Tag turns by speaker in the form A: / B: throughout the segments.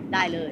A: ได้เลย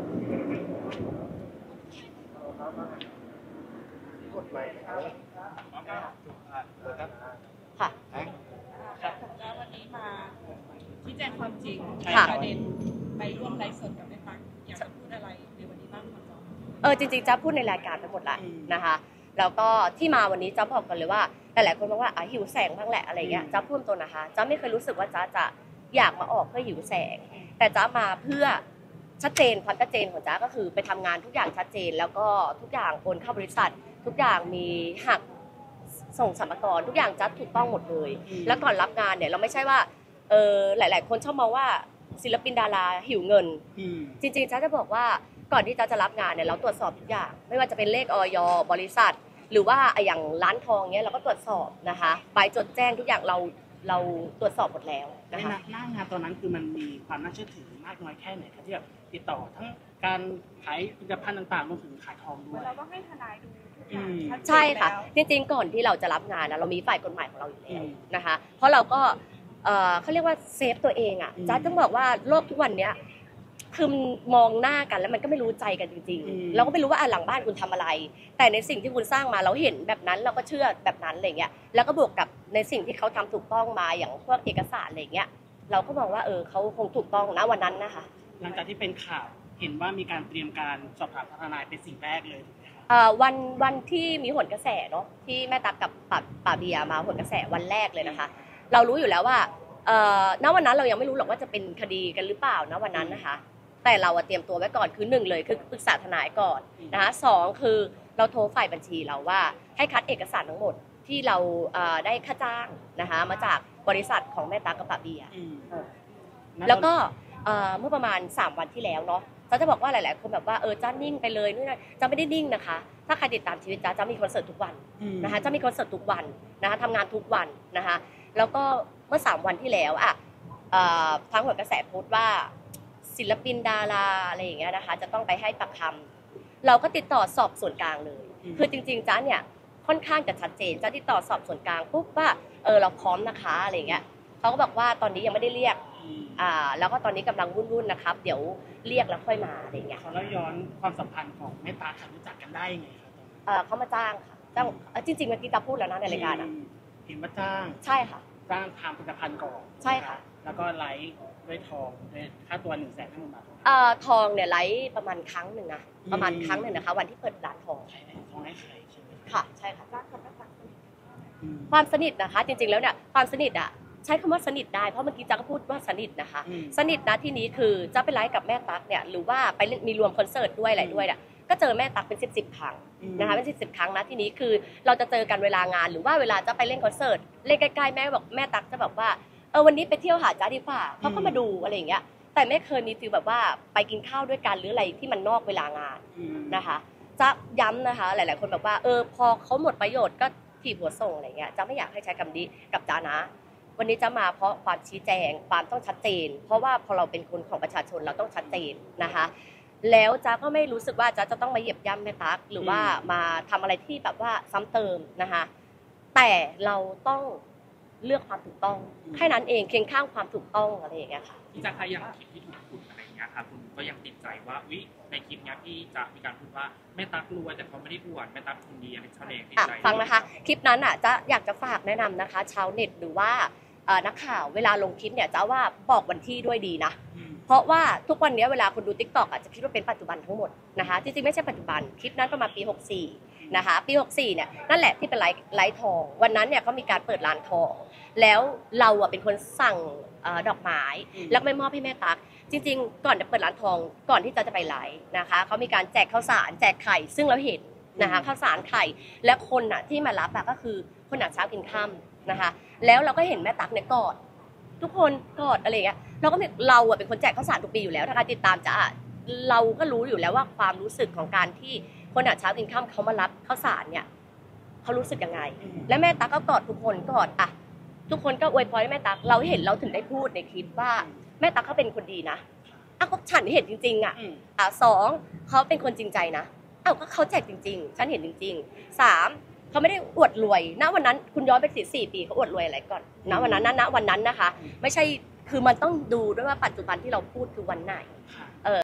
A: ค่ะ
B: แล้ววันนี้มาชี้แจงความจริงประเด็นไปร่วมไลฟ์สดกับแม่ตั๊กอยากจะพูดอะไรในวันนี้บ้างคะ
A: จริงๆจะพูดในรายการไปหมดละนะคะแล้วก็ที่มาวันนี้จะบอกกันเลยว่าหลายๆคนบอกว่าหิวแสงบ้างแหละอะไรเงี้ยจะพูดตัวนะคะจะไม่เคยรู้สึกว่าจะอยากมาออกเพื่อหิวแสงแต่จะมาเพื่อชัดเจนความชัดเจนของจ้าก็คือไปทำงานทุกอย่างชัดเจนแล้วก็ทุกอย่างโอนเข้าบริษัททุกอย่างมีหักส่งสรรพากรทุกอย่างจัดถูกต้องหมดเลยแล้วก่อนรับงานเนี่ยเราไม่ใช่ว่าหลายๆคนชอบมองว่าศิลปินดาราหิวเงินจริงๆจ้าจะบอกว่าก่อนที่จะรับงานเนี่ยเราตรวจสอบทุกอย่างไม่ว่าจะเป็นเลขอย.บริษัทหรือว่าอย่างร้านทองเนี้ยเราก็ตรวจสอบนะคะใบจดแจ้งทุกอย่างเราตรวจสอบหมดแล้วนะคะ
C: หน้างานตอนนั้นคือมันมีความน่าเชื่อถือมากน้อยแค่ไหนคะที่แบบติดต่อทั้งการขายผลิตภัณฑ์ต่างๆรวมถึงขายทองด้วย
B: เราต้องให้ทนายดูทุกอย่าง
A: ใช่ค่ะจริงๆก่อนที่เราจะรับงานนะเรามีฝ่ายกฎหมายของเราอยู่แล้วนะคะเพราะเราก็เขาเรียกว่าเซฟตัวเองอ่ะจ้าต้องบอกว่าโลกทุกวันเนี้ยคือมองหน้ากันแล้วมันก็ไม่รู้ใจกันจริงๆเราก็ไม่รู้ว่าหลังบ้านคุณทำอะไรแต่ในสิ่งที่คุณสร้างมาเราเห็นแบบนั้นเราก็เชื่อแบบนั้นอะไรเงี้ยแล้วก็บวกกับในสิ่งที่เขาทำถูกต้องมาอย่างพวกเอกสารอะไรเงี้ยเราก็มองว่าเขาคงถูกต้องนะวันนั้นนะคะ
C: หลังจากที่เป็นข่าวเห็นว่ามีการเตรียมการสอบถามทนายเป็นสิ่งแรกเลย
A: วันที่มีหนกระแสเนาะที่แม่ตั๊กกับป่าเบียมาหนกระแสวันแรกเลยนะคะเรารู้อยู่แล้วว่าณวันนั้นเรายังไม่รู้หรอกว่าจะเป็นคดีกันหรือเปล่าณวันนั้นนะคะแต่เราเตรียมตัวไว้ก่อนคือ1เลยคือปรึกษาทนายก่อนนะคะ2คือเราโทรฝ่ายบัญชีเราว่าให้คัดเอกสารทั้งหมดที่เราได้ค่าจ้างนะคะมาจากบริษัทของแม่ตั๊กกับป่าเบียแล้วก็เมื่อประมาณ3วันที่แล้วเนาะจะบอกว่าหลายๆคนแบบว่าจ้านิ่งไปเลยนู่นนั่นจะไม่ได้นิ่งนะคะถ้าใครติดตามชีวิตจ้ามีคอนเสิร์ตทุกวันนะคะจะมีคอนเสิร์ตทุกวันนะคะทำงานทุกวันนะคะแล้วก็เมื่อ3วันที่แล้วทางหนกระแสโพสต์ว่าศิลปินดาราอะไรอย่างเงี้ยนะคะจะต้องไปให้ปากคำเราก็ติดต่อสอบส่วนกลางเลยคือจริงๆจ้าเนี่ยค่อนข้างจะชัดเจนจ้าติดต่อสอบส่วนกลางปุ๊บว่าเราพร้อมนะคะอะไรอย่างเงี้ยเขาก็บอกว่าตอนนี้ยังไม่ได้เรียกแล้วก็ตอนนี้กำลังวุ่นๆนะครับเดี๋ยวเรียกแล้วค่อยมาอะไรอย่างเงี้ย
C: เขาแล้วย้อนความสัมพันธ์ของแม่ตั๊กรู้จักกันได้ไง
A: ครับเขามาจ้างค่ะจ้างจริงๆเมื่อกี้ตาพูดแล้วนะในรายการ
C: เห็นว่าจ้าง
A: ใช่ค่ะ
C: จ้างทำผลิตภัณฑ์ก่อน
A: ใช่ค่ะ
C: แล้วก็ไลฟ์ด้วยทองด้วยค่าตัว150,000 บาท
A: ทองเนี่ยไลฟ์ประมาณครั้งหนึ่งนะประมาณครั้งหนึ่งนะคะวันที่เปิดร้านทอง
C: ทองได้ขายใช่ไหม
A: ค่ะใช่ค่ะความสนิทนะคะจริงๆแล้วเนี่ยความสนิทใช้คำว่าสนิทได้เพราะเมื่อกี้จ๊ะก็พูดว่าสนิทนะคะสนิทนะที่นี้คือจ๊ะไปไลฟ์กับแม่ตั๊กเนี่ยหรือว่าไปมีรวมคอนเสิร์ตด้วยอะไรด้วยเนี่ยก็เจอแม่ตั๊กเป็น10 ครั้งนะคะเป็น10 ครั้งนะที่นี้คือเราจะเจอกันเวลางานหรือว่าเวลาจะไปเล่นคอนเสิร์ตเล่นใกล้ๆแม่บอกแม่ตั๊กจะแบบว่าวันนี้ไปเที่ยวหาจ๊ะดีกว่าเขาก็มาดูอะไรอย่างเงี้ยแต่ไม่เคยมีฟีลแบบว่าไปกินข้าวด้วยกันหรืออะไรที่มันนอกเวลางานนะคะจะย้ำนะคะหลายๆคนแบบว่าพอเขาหมดประโยชน์ก็ถีบหัวส่งอะไรเงี้ยจะไม่อยากให้ใช้คำนี้กับจ๊ะนะวันนี้จะมาเพราะความชี้แจงความต้องชัดเจนเพราะว่าพอเราเป็นคนของประชาชนเราต้องชัดเจนนะคะแล้วจ๊ะก็ไม่รู้สึกว่าจ๊ะจะต้องมาเหยียบย่ำแม่ตั๊กหรือว่ามาทำอะไรที่แบบว่าซ้ำเติมนะคะแต่เราต้องเลือกความถูกต้องแค่นั้นเองเคียงข้างความถูกต้องอะไรอย่างเงี้ยค่ะ
D: พี่จ๊ะคะอย่างคลิปที่ถูกขุดอะไรอย่างเงี้ยค่ะคุณก็ยังติดใจว่าในคลิปเนี้ยพี่จะมีการพูดว่าแม่ตั๊กรวยแต่เขาไม่ได้อวดแม่ตั๊กคนดีอะไรชาวเน็ตติดใจ
A: ฟังนะคะคลิปนั้นจะอยากจะฝากแนะนำนะคะชาวเน็ตหรือว่านักข่าวเวลาลงคลิปเนี่ยจะว่าบอกวันที่ด้วยดีนะเพราะว่าทุกวันนี้เวลาคนดู TikTok จะคิดว่าเป็นปัจจุบันทั้งหมดนะคะจริงๆไม่ใช่ปัจจุบันคลิปนั้นประมาณปี64นะคะปี64เนี่ยนั่นแหละที่เป็นไลฟ์ทองวันนั้นเนี่ยเขามีการเปิดร้านทองแล้วเราเป็นคนสั่งดอกไม้แล้วไม่มอบให้แม่ตั๊กจริงๆก่อนจะเปิดร้านทองก่อนที่จะไปไลฟ์นะคะเขามีการแจกข้าวสารแจกไข่ซึ่งเราเห็นนะคะข้าวสารไข่และคนที่มารับก็คือคนหาเช้ากินค่ำนะคะแล้วเราก็เห็นแม่ตั๊กเนี่ยกอดทุกคนกอดอะไรอย่างเงี้ยเราเป็นคนแจกข้าวสารทุกปีอยู่แล้วถ้าใครติดตามเราก็รู้อยู่แล้วว่าความรู้สึกของการที่คนหาเช้ากินค่ำเขามารับข้าวสารเนี่ยเขารู้สึกยังไงและแม่ตั๊กก็กอดทุกคนกอดทุกคนก็อวยพรให้แม่ตั๊กเราเห็นเราถึงได้พูดในคลิปว่าแม่ตั๊กเขาเป็นคนดีนะก็ฉันเห็นจริงๆ2เขาเป็นคนจริงใจนะก็เขาแจกจริงๆฉันเห็นจริงๆ3เขาไม่ได้อวดรวยณวันนั้นคุณย้อนไป4 ปีเขาอวดรวยอะไรก่อนณวันนั้นนะคะไม่ใช่คือมันต้องดูด้วยว่าปัจจุบันที่เราพูดคือวันไหน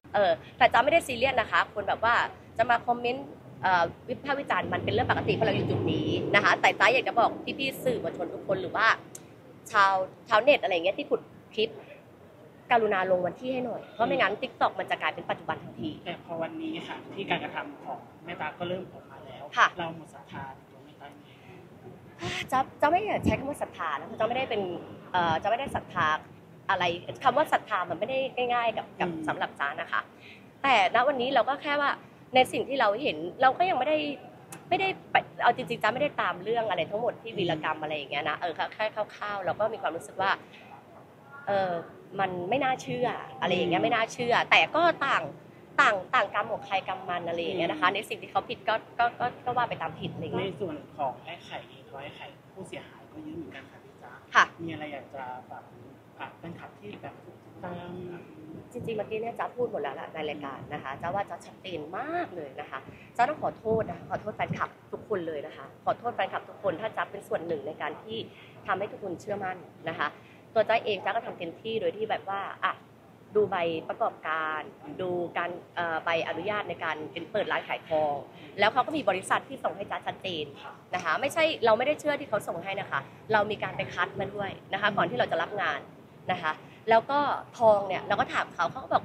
A: แต่จ้าไม่ได้ซีเรียสนะคะคนแบบว่าจะมาคอมเมนต์วิพากษ์วิจารณ์มันเป็นเรื่องปกติเพราะเราอยู่จุดนี้นะคะแต่จ้าอยากจะบอกพี่ๆสื่อมวลชนทุกคนหรือว่าชาวเน็ตอะไรเงี้ยที่ขุดคลิปกรุณาลงวันที่ให้หน่อยเพราะไม่งั้น TikTok มันจะกลายเป็นปัจจุบันทันที
C: แต่พอวันนี้ค่ะที่การกระทำของแม่ตาก็เริ่มออกมาแล้ว
A: ค่ะ
C: เราหมดศรัทธาในตัวแม่ตาไหม
A: จะไม่อยากใช้คำว่าศรัทธานะจะไม่ได้เป็นจะไม่ได้ศรัทธาอะไรคำว่าศรัทธามันไม่ได้ง่ายๆกับสำหรับจ้านะคะ แต่ณวันนี้เราก็แค่ว่าในสิ่งที่เราเห็นเราก็ยังไม่ได้ไปเอาจริงๆจ้าไม่ได้ตามเรื่องอะไรทั้งหมดที่วีรกรรมอะไรอย่างเงี้ยนะแค่คร่าวๆเราก็มีความรู้สึกว่ามันไม่น่าเชื่ออะไรอย่างเงี้ยไม่น่าเชื่อ แต่ก็ต่างกรรมของใครกรรมมันอะไรอย่างเงี้ยนะคะในสิ่งที่เขาผิดก็ว่าไปตามผิดอะไรอย่าง
C: ใน
A: เงี้ย
C: ส่วนของไอ้ไข่เองไอ้ไข่ผู้เสียหายก็เยอะเหมือนกันค่ะพี่จ๊ะ
A: ค่ะ
C: มีอะไรอยากจะแบบเป็นขับที่แบบตาม
A: จริงๆเมื่อกี้เนี่ยจ้าพูดหมดแล้วล่ะในรายการนะคะจ้าว่าจ้าชัดเจนมากเลยนะคะจ้าต้องขอโทษนะขอโทษแฟนคลับทุกคนเลยนะคะขอโทษแฟนคลับทุกคนถ้าจ้าเป็นส่วนหนึ่งในการที่ทำให้ทุกคนเชื่อมั่นนะคะตัวจ้าเองจ้าก็ทำเต็มที่โดยที่แบบว่าดูใบประกอบการดูการใบอนุญาตในการเป็นเปิดร้านขายทองแล้วเขาก็มีบริษัทที่ส่งให้จ้าชัดเจนนะคะไม่ใช่เราไม่ได้เชื่อที่เขาส่งให้นะคะเรามีการไปคัดมาด้วยนะคะก่อนที่เราจะรับงานนะคะแล้วก็ทองเนี่ยเราก็ถามเขาก็บอก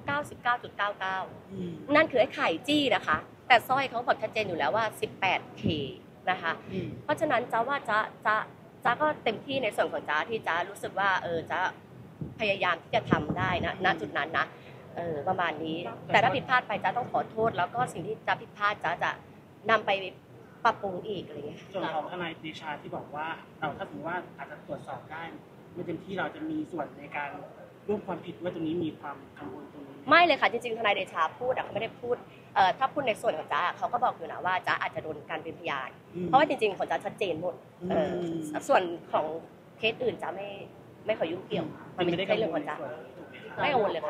A: 99.99 นั่นคือไอ้ไข่จี้นะคะแต่สร้อยเขาบอกชัดเจนอยู่แล้วว่า 18K นะคะเพราะฉะนั้นจ้าว่าจ้าก็เต็มที่ในส่วนของจ้าที่จ้ารู้สึกว่าจ้าพยายามที่จะทำได้นะณจุดนั้นนะประมาณนี้แต่ถ้าผิดพลาดไปจ้าต้องขอโทษแล้วก็สิ่งที่จ้าผิดพลาดจ้าจะนำไปปรับปรุงอีกอะไรอย่างเงี้ย
C: ส่วนของทนายเดชาที่บอกว่าถ้าสมมติว่าอาจจะตรวจสอบได้ไม่เต็มที่เราจะมีส่วนในการร่วมความผิดว่าตรงนี้มีความกังวลตรงนี้
A: ไม่เลยค่ะจริงๆทนายเดชาพูดเขาไม่ได้พูดถ้าพูดในส่วนของจ้าเขาก็บอกอยู่นะว่าจ้าอาจจะโดนการเป็นพยานเพราะว่าจริงๆของจ้าชัดเจนหมดส่วนของเคสอื่นจ้าไม่ขอยุ่งเกี่ยว
C: มันไม่ได้
A: ใช่เรื่องของจ้าไม่กังวลเลยค่ะ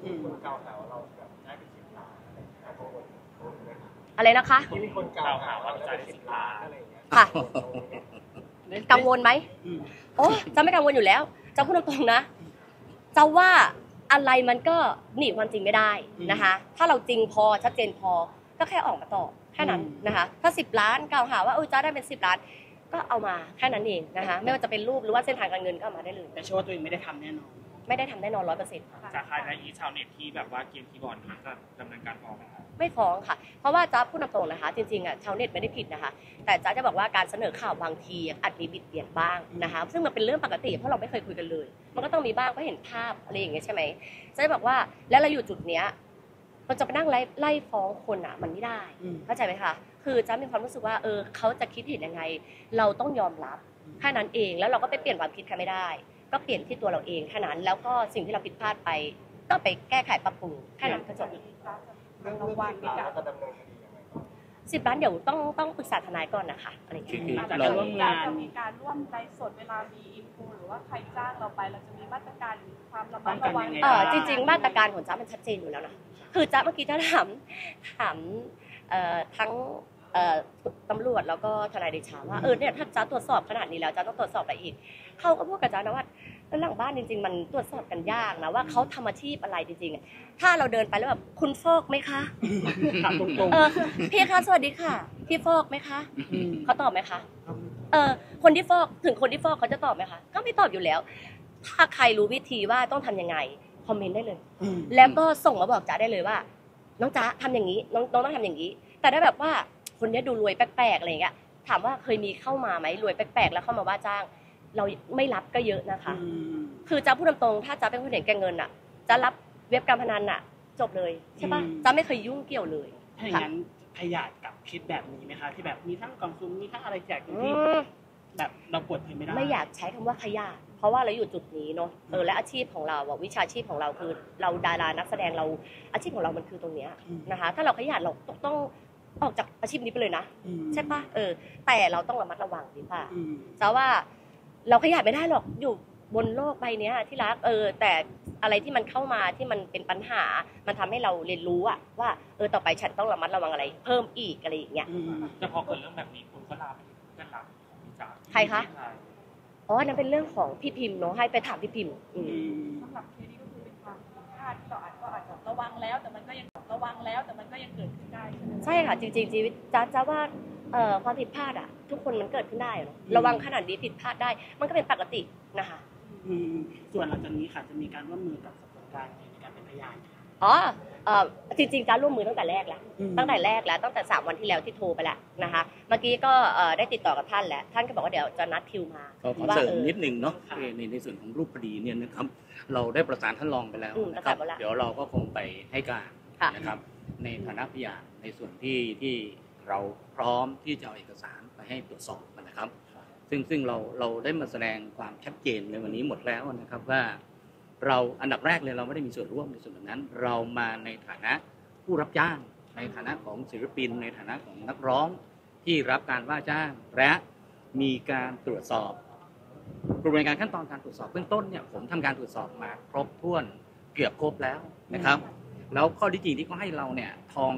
A: อะไรนะคะ
E: ที่มีคนกล่าวหาว่าเราจะได้10 ล้านอะไรอย่างเงี้ย
A: ค่ะกังวลไหมโอ้จ้าไม่กังวลอยู่แล้วจ้าพูดตรงๆนะจ้าว่าอะไรมันก็หนีความจริงไม่ได้นะคะถ้าเราจริงพอชัดเจนพอก็แค่ออกมาตอบแค่นั้นนะคะถ้า10 ล้านกล่าวหาว่าจ้าได้เป็น10 ล้านก็เอามาแค่นั้นเองนะคะไม่ว่าจะเป็นรูปหรือว่าเส้นทางการเงินก็เอามาได้เลย
C: แต่เชื่อว่าตัวเองไม่ได้ทำแน่นอน
A: ไม่ได้ทำแน่นอน 100%ค่ะ
D: จากใครและอีชาวเน็ตที่แบบว่าเกมคีย์บอร์ดนี้จะดำเนินการฟ้องไหมครับ
A: ไม่ฟ้องค่ะเพราะว่าจ้าพูดตรงๆนะคะจริงๆชาวเน็ตไม่ได้ผิดนะคะแต่จ้าจะบอกว่าการเสนอข่าวบางทีอาจมีบิดเบียนบ้างนะคะซึ่งมันเป็นเรื่องปกติเพราะเราไม่เคยคุยกันเลยมันก็ต้องมีบ้างเพราะเห็นภาพอะไรอย่างเงี้ยใช่ไหมจ้าจะบอกว่าแล้วเราอยู่จุดเนี้ยเราจะไปนั่งไล่ฟ้องคนมันไม่ได้เข้าใจไหมคะคือจ้ามีความรู้สึกว่าเขาจะคิดเห็นยังไงเราต้องยอมรับแค่นั้นเองแล้วเราก็ไปเปลี่ยนความคิดใครไม่ได้ก็เปลี่ยนที่ตัวเราเองแค่นั้นแล้วก็สิ่งที่เราผิดพลาดไปก็ไปแก้ไขปรับปรุงแค่นั้นก็จบ
E: เรื่อง10 ล้านจะดำเนินคดียังไง
A: 10 ล้านเดี๋ยวต้องปรึกษาทนายก่อนนะคะอะไรอย่างเงี้ย
C: อาจจะร่วมงาน
B: จะมีการร่วมไลฟ์สดเวลามีอินฟูหรือว่าใครจ้างเราไปเราจะมีมาตรการหรือความระมัดระวัง
A: จริงๆมาตรการของจ้ามันชัดเจนอยู่แล้วนะคือจ้าเมื่อกี้จ้าถามทั้งตำรวจแล้วก็ทนายเดชาว่าเนี่ยถ้าจ้าตรวจสอบขนาดนี้แล้วจ้าต้องตรวจสอบอะไรอีกเขาก็พูดกับจ้านะว่าหลังบ้านจริงๆมันตรวจสอบกันยากนะว่าเขาทำอาชีพอะไรจริงๆถ้าเราเดินไปแล้วแบบคุณฟอกไหมคะ
C: ถามตรง
A: พี่คะสวัสดีค่ะพี่ฟอกไหมคะ
C: ๆ
A: เขาตอบไหมคะคนที่ฟอกถึงคนที่ฟอกเขาจะตอบไหมคะก็ไม่ตอบอยู่แล้วถ้าใครรู้วิธีว่าต้องทำยังไงคอมเมนต์ได้เลย แล้วก็ส่งมาบอกจ๋าได้เลยว่าน้องจ๋าทำอย่างนี้น้องต้องทำอย่างนี้แต่ถ้าแบบว่าคนนี้ดูรวยแปลกๆอะไรอย่างเงี้ยถามว่าเคยมีเข้ามาไหมรวยแปลกๆแล้วเข้ามาว่าจ้างเราไม่รับก็เยอะนะคะคือจ้าพูดตรงๆถ้าจ้าเป็นคนเห็นแก่เงินอ่ะจะรับเว็บการพนันอ่ะจบเลยใช่ปะจ้าไม่เคยยุ่งเกี่ยวเลย
C: ถ้าอย่างนั้นขยาดกับคิดแบบนี้ไหมคะที่แบบมีทั้งกล่องซุ่มมีทั้งอะไรแจกที่แบบเราปวดเผยไม่ได้
A: ไม่อยากใช้คำว่าขยะเพราะว่าเราอยู่จุดนี้เนาะและอาชีพของเราวิชาชีพของเราคือเราดารานักแสดงเราอาชีพของเรามันคือตรงเนี้ยนะคะถ้าเราขยะเราต้องออกจากอาชีพนี้ไปเลยนะใช่ปะแต่เราต้องระมัดระวังดีป่ะเพราะว่าเราขยะไม่ได้หรอกอยู่บนโลกใบนี้ที่รักแต่อะไรที่มันเข้ามาที่มันเป็นปัญหามันทำให้เราเรียนรู้อะว่าต่อไปฉันต้องระมัดระวังอะไรเพิ่มอีกอะไรอย่างเงี้ย
D: แต่พอเกิดเรื่องแบบนี้คุณก็ลาไปถึงเพื่อนรักของพี่จ๋า
A: ใครคะ นั่นเป็นเรื่องของพี่พิมพ์เนาะให้ไปถามพี่พิมพ์
B: สำหรับเคสนี้ก็คือเป็นความผิดพลาดที่เราอาจจะระวังแล้วแต่มันก็ยังระวังแล้วแต่มันก็ยังเกิดขึ้นได้ใช่ไหม
A: ใช่ค่ะจริงๆชีวิตจ๊ะว่าความผิดพลาดอะทุกคนมันเกิดขึ้นได้เนาะระวังขนาดนี้ผิดพลาดได้มันก็เป็นปกตินะคะ
C: ส่วนหลังจากนี้ค่ะจะมีการร่วมมือกับส่วนกลางในการเป็นพยาน
A: อ๋อจริงๆจ๊ะร่วมมือตั้งแต่แรกแล้วตั้งแต่3 วันที่แล้วที่โทรไปแล้วนะคะเมื่อกี้ก็ได้ติดต่อกับท่านแล้วท่านก็บอกว่าเดี๋ยวจะนัดคิวมา
F: ขอเสริมนิดนึงเนาะในส่วนของรูปคดีเนี่ยนะครับเราได้ประสานท่านรองไปแล้วนะครับเดี๋ยวเราก็คงไปให้การนะครับในฐานะพยานในส่วนที่เราพร้อมที่จะเอาเอกสารไปให้ตรวจสอบนะครับซึ่งเราได้มาแสดงความชัดเจนในวันนี้หมดแล้วนะครับว่าเราอันดับแรกเลยเราไม่ได้มีส่วนร่วมในส่วนนั้นเรามาในฐานะผู้รับจ้างในฐานะของศิลปินในฐานะของนักร้องที่รับการว่าจ้างและมีการตรวจสอบกระบวนการขั้นตอนการตรวจสอบเบื้องต้นเนี่ยผมทำการตรวจสอบมาครบถ้วนเกือบครบแล้วนะครับแล้วข้อที่จริงที่เขาให้เราเนี่ยทอง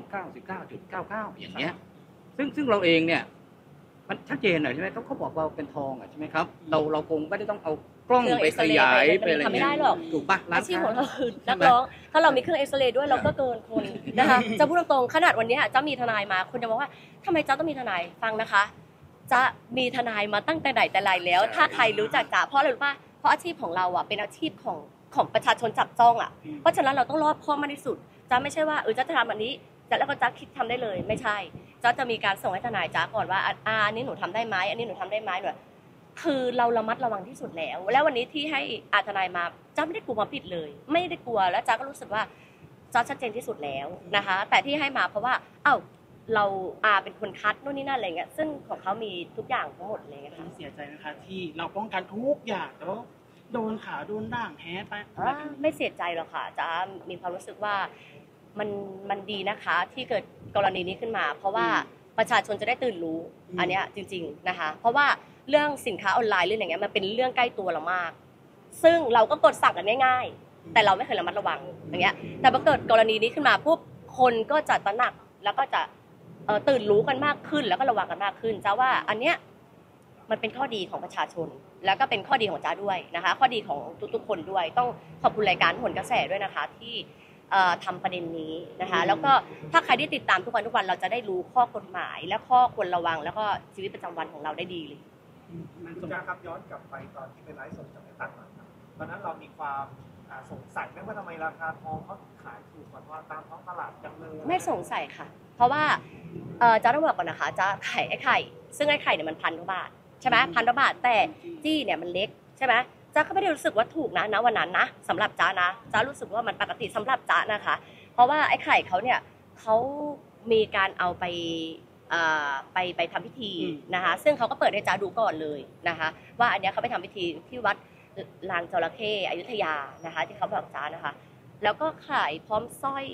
F: 99.99 อย่างเงี้ยซึ่งเราเองเนี่ยมันชัดเจนหน่อยใช่ไหมเขาบอกเราเป็นทองใช่ไหมครับเราคงไม่ได้ต้องเอากล้องไปขยายไปอะไร
A: ทำไม่ได้หรอก
F: ถูกปะร้าน
A: อาชีพ
F: ค้า
A: ของเราคือนักร้องถ้าเรามีเครื่องเอ็กซเรย์ด้วยเราก็เกินคนนะคะจะพูดตรงๆขนาดวันนี้จะมีทนายมาคนจะบอกว่าทำไมจ๊ะต้องมีทนายฟังนะคะจะมีทนายมาตั้งแต่ไหนแต่ไรแล้วถ้าใครรู้จักจ๊ะเพราะอะไรรู้ป่ะเพราะอาชีพของเราเป็นอาชีพของประชาชนจับจ้องเพราะฉะนั้นเราต้องรอบคอบมากที่สุดจ๊ะไม่ใช่ว่าจ๊ะจะทำแบบนี้จ๊ะแล้วก็จ๊ะคิดทำได้เลยไม่ใช่จ๊ะจะมีการส่งให้ทนายจ๊ะก่อนว่าอันนี้หนูทำได้ไหมอันนี้หนูทำได้ไหมหนูคือเราระมัดระวังที่สุดแล้ววันนี้ที่ให้ทนายมาจ๊ะไม่ได้กลัวความผิดเลยไม่ได้กลัวแล้วจ๊ะก็รู้สึกว่าจ๊ะชัดเจนที่สุดแล้วนะคะแต่ที่ให้มาเพราะว่าเราเป็นคนคัดนู่นนี่นั่นอะไรเงี้ยซึ่งของเขามีทุกอย่างทั้งหมดเลยค่ะ
C: เสียใจนะคะที่เราป้องกันทุกอย่างแต่ว่าโดนขาโดนด่างแพ้ไป
A: ไม่เสียใจหรอกค่ะจ๊ะมีความรู้สึกว่ามันดีนะคะที่เกิดกรณีนี้ขึ้นมา เพราะว่าประชาชนจะได้ตื่นรู้อันเนี้ยจริงๆนะคะเพราะว่าเรื่องสินค้าออนไลน์เรื่องอย่างเงี้ยมันเป็นเรื่องใกล้ตัวเรามากซึ่งเราก็กดสั่งกันง่ายๆแต่เราไม่เคยระมัดระวังอย่างเงี้ยแต่พอเกิดกรณีนี้ขึ้นมาปุ๊บคนก็จะตระหนักแล้วก็จะตื่นรู้กันมากขึ้นแล้วก็ระวังกันมากขึ้นจ้าว่าอันเนี้ยมันเป็นข้อดีของประชาชนแล้วก็เป็นข้อดีของจ้าด้วยนะคะข้อดีของทุกๆคนด้วยต้องขอบคุณรายการผลกระแสด้วยนะคะที่ทำประเด็นนี้นะคะแล้วก็ถ้าใครที่ติดตามทุกวันเราจะได้รู้ข้อกฎหมายและข้อควรระวังแล้วก็ชีวิตประจำวันของเราได้ดีเลย
E: คุณจ้าครับย้อนกลับไปตอนที่เป็นไลฟ์สดกับแม่ตั๊กหน่อยครับตอนนั้นเรามีความสงสัยไหมว่าทำไมราคาทองเขาขายถูกกว่าตามท้องตลาดจังเลย
A: ไม่สงสัยค่ะ เพราะว่าจะต้องบอกก่อนนะคะจะขายไอ้ไข่ซึ่งไอ้ไข่เนี่ยมัน1,000 กว่าบาทใช่ไหม1,000 กว่าบาทแต่จี้เนี่ยมันเล็กใช่ไหมจ้าก็ไม่ได้รู้สึกว่าถูกนะวันนั้นนะสำหรับจ้านะจ้ารู้สึกว่ามันปกติสำหรับจ้านะคะ เพราะว่าไอ้ไข่เขาเนี่ยเขามีการเอาไปทำพิธีนะคะซึ่งเขาก็เปิดให้จ้าดูก่อนเลยนะคะว่าอันเนี้ยเขาไปทำพิธีที่วัดลานจระเข้อยุธยานะคะที่เขาบอกจ้านะคะแล้วก็ขายพร้อมสร้อย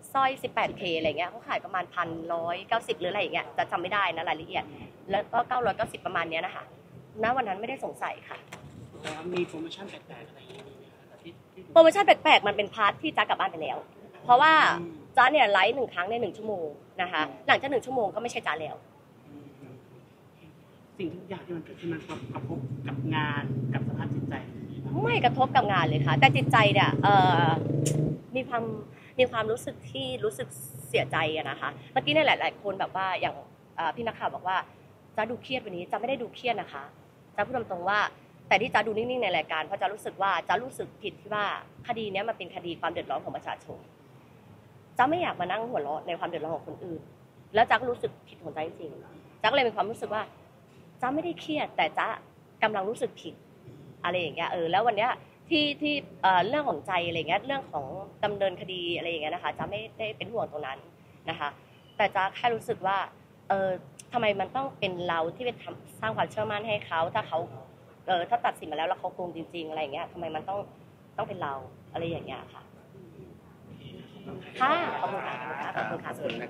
A: 18K อะไรเงี้ยเขาขายประมาณ1,190หรืออะไรอย่างเงี้ยจะจำไม่ได้นะรายละเอียดแล้วก็990ประมาณเนี้ยนะคะณวันนั้นไม่ได้สงสัยค่ะ
C: มีโปรโมชั่นแปลกๆอะไรอย่างเงี้ย
A: โปรโมชั่นแปลกๆมันเป็นพาร์ทที่จ้ากลับบ้านไปแล้วเพราะว่าจ้าเนี่ยไลฟ์1 ครั้งใน1 ชั่วโมงนะคะหลังจาก1 ชั่วโมงก็ไม่ใช่จ้าแล้ว
C: สิ่งทุกอย่างที่มันเกิดขึ้นมันกระทบกับงานกับสภาพจิตใจ
A: ไม่กระทบกับงานเลยค่ะแต่จิตใจเนี่ยมีความรู้สึกที่รู้สึกเสียใจนะคะเมื่อกี้เนี่ยหลายๆคนแบบว่าอย่างพี่นักข่าวบอกว่าจ้าดูเครียดวันนี้จ้าไม่ได้ดูเครียดนะคะจ้าพูดตรงๆว่าแต่ที่จ้าดูนิ่งๆในรายการเพราะจ้ารู้สึกว่าจ้ารู้สึกผิดที่ว่าคดีนี้มันเป็นคดีความเดือดร้อนของประชาชนจ้าไม่อยากมานั่งหัวเราะในความเดือดร้อนของคนอื่นแล้วจ้าก็รู้สึกผิดของจ้าจริงๆจ้าก็เลยมีความรู้สึกว่าจ้าไม่ได้เครียดแต่จ้ากำลังรู้สึกผิดอะไรอย่างเงี้ยแล้ววันเนี้ยที่เรื่องของใจอะไรเงี้ยเรื่องของดำเนินคดีอะไรอย่างเงี้ยนะคะจ้าไม่ได้เป็นห่วงตรงนั้นนะคะแต่จ้าแค่รู้สึกว่าทำไมมันต้องเป็นเราที่ไปสร้างความเชื่อมั่นให้เขาถ้าเขาถ้าตัดสินมาแล้วเขาโกงจริงๆอะไรอย่างเงี้ยทำไมมันต้องเป็นเราอะไรอย่างเงี้ยค่ะค่ะขอบคุณค่ะขอบคุณค่ะ